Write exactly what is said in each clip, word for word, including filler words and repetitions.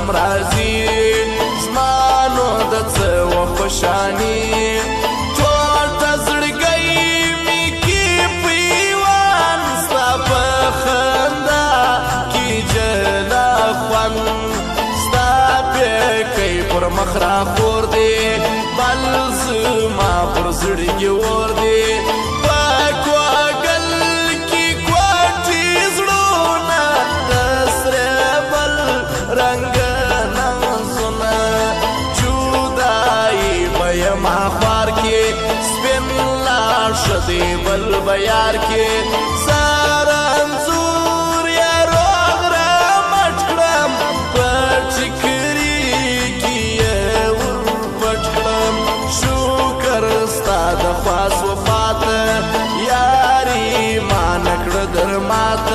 غم راځي زما نو د څه و خوشحالي ټول ته زړګی مې کې پیوان ستا په خندا کې جلا خوند ستا پیکی پر مخ راخور دی بل زما پر زړګي اور دی شدی بل بیار کې سارا انزور یا روغ را مټ کړم پټ کړي کې ور پټ کړم شکر ستا د خواس وفات یاري ما نکړه در مات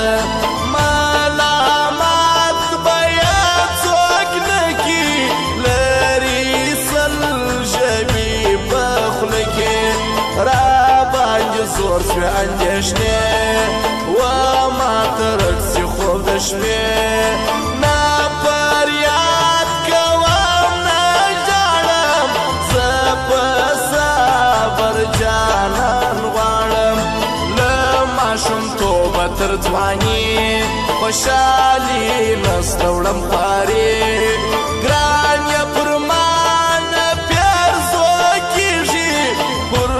ملامت بیا څوک نه کی لري سل ژبې په خوله کې زور شوی اندیشنې و ما ته رقصي خوب د شپې نه فریاد کوم نه ژاړم زه په صبر جانان غواړم له ماشومتوبه تر ځواني خوشحالي نسته وړم خواري ګران یې پر ما نه پیرزو کېږي پر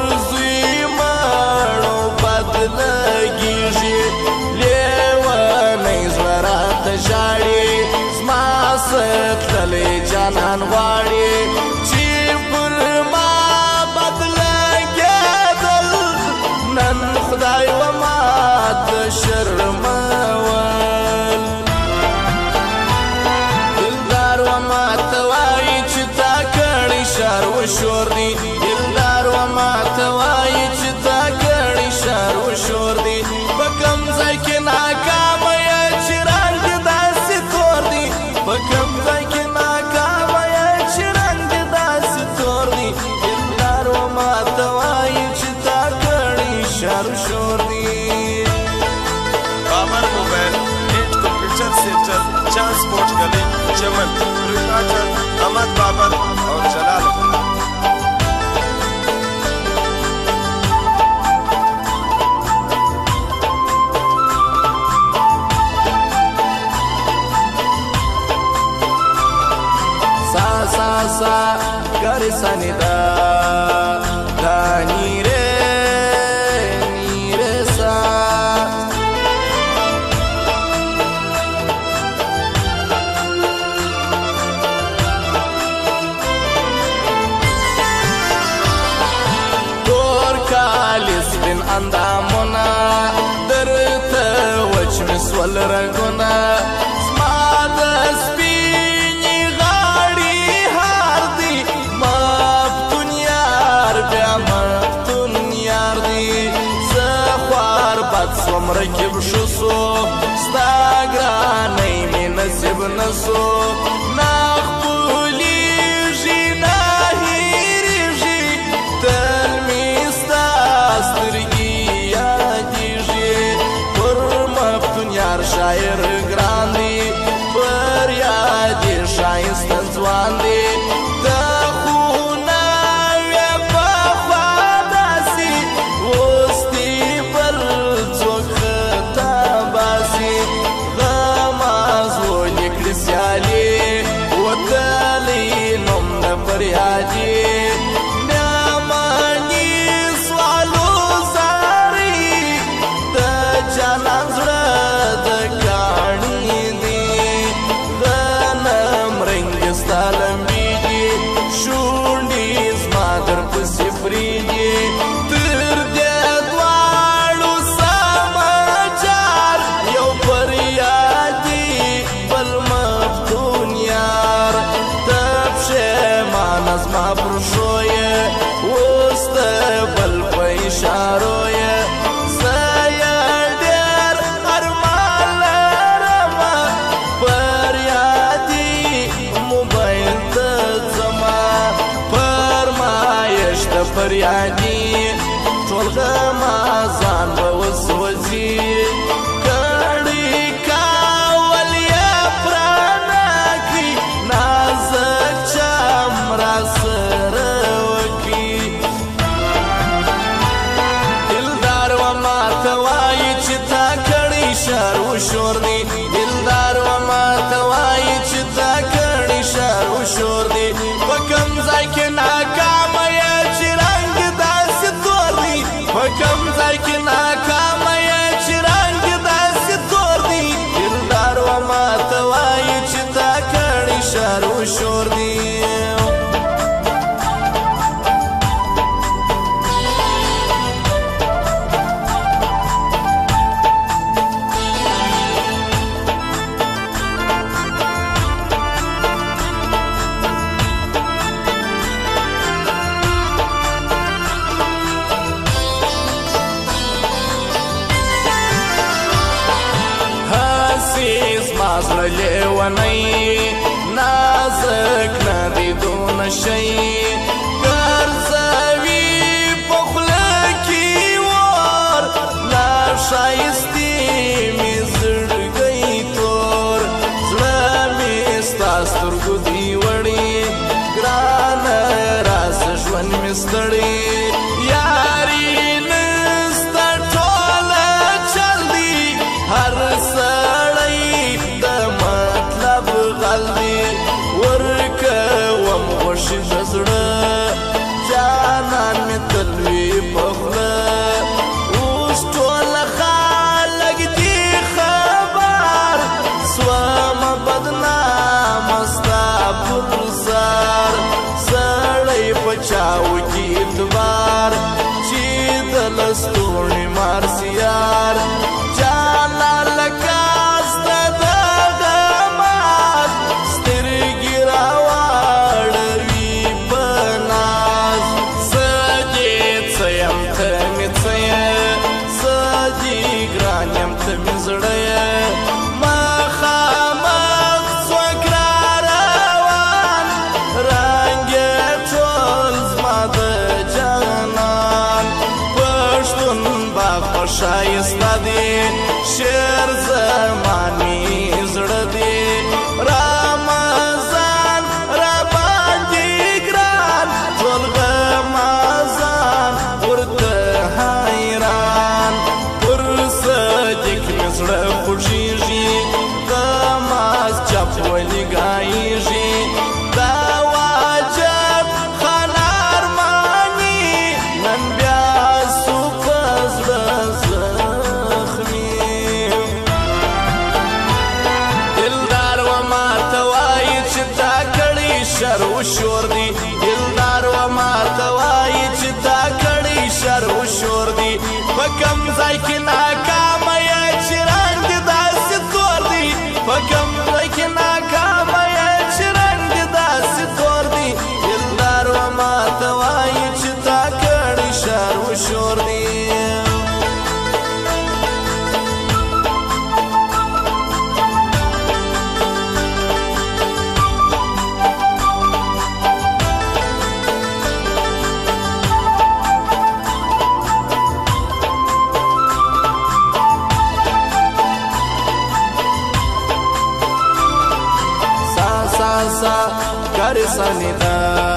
لګیږي لیونی زړه راته ژاړي زما ستللی جانان غواړي چې پر ما بد لګېدل نن خدای و ماته شرمول دلدار و ماته وایي چې تا کړی شر و شور دی دلدار و ماته وایي چې تا شر و شور دی په کوم ځای کې ناکامه یې چې رنګ داسې تور دی په کوم ځای کې ناکامه یې چې رنګ داسې تور دی دلدار و ماته وایي چې تا کړی شر و شور دی بابر موبایل نیټ کمپیوټر سینټر ټرانسپورټ کلي چمن ریپارټر احمد بابر او جلال sa gare sanida da ni re ni re sa dor kalis bin andamona darta wach miswal raguna مرکب شسو ستا ګرانۍ مې نصیب نسو نه خپلېږي نه هېرېږي تل مې ستا سترګې یادېږي پر مفتون یار شاعر ګران دی پر یاد یې ښایسته ځوان دی فریادي ټول غمازان به وسوځي کړي کاول یې پرانه کړي زړه لیونی نازک ندی دون شي ګرځوي په خوله کې ور لا ښایستې مې زړګی تور زړه مې ستا سترګو دي وړې ګرانه راسه ژوند مې ستړی یاري نسته ټوله چل دی هر سړی د مطلب غل دی ورکوم غوښې د زړه جانان مې تل وي په خوله اوس ټوله خلک دي خبر سومه بدنامه ستا پر سر سړی په چاو کې اعتبار چې د لستوڼي مارسیار جاله لکه سته دغه مات سترګې راواړوي په ناز زه دې څه یم ته مې څه یې زه دې ګران یم ته مې زړه یې مخامخ څوک را روان رنګ یې ټول زما د جانان پښتون باغ په ښایسته دی شعر زمان مې زړه دی رمضان راباندې ګران ټول غمازان ورته حیران پر صدیق مې زړه خوږېږي غماز چپ ولې ګایېږي دا واجب خان ارماني نن بیا سو په زړه زخمي دلدار و ماته وایي چې تا کړی شر و شور دی دلدار و ماته وایي چې تا کړی شر و شور دی په کوم ځای کې ناکامه یې چې رنګ دې داسې تور دی په کوم ځای کې ناکامه یې چې رنګ دې داسې تور دی دلدار و ماته وایي چې تا کړی شر و شور دی sa sa sa gare sa ni da